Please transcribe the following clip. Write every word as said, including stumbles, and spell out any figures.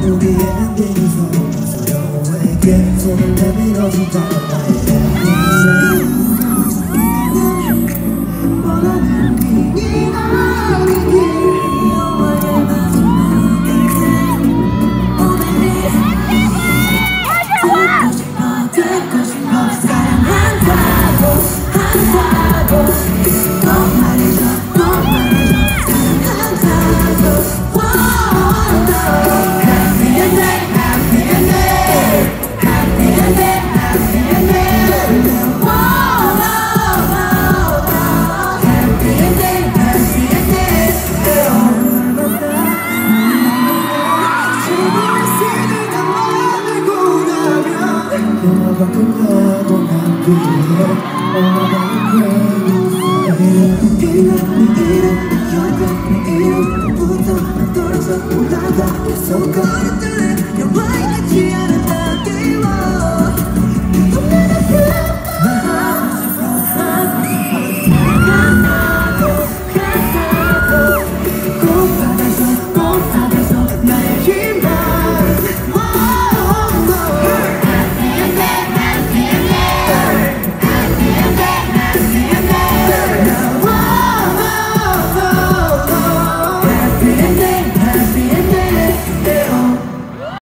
우리의 엔딩이 서로에게 손을 내밀어준다면 나의 엔딩 영화가 끝나고 난 뒤에 엄마가 그래도 이름 네 이름 옆에 네 이름부터 떨어져 올라가 계속 걸을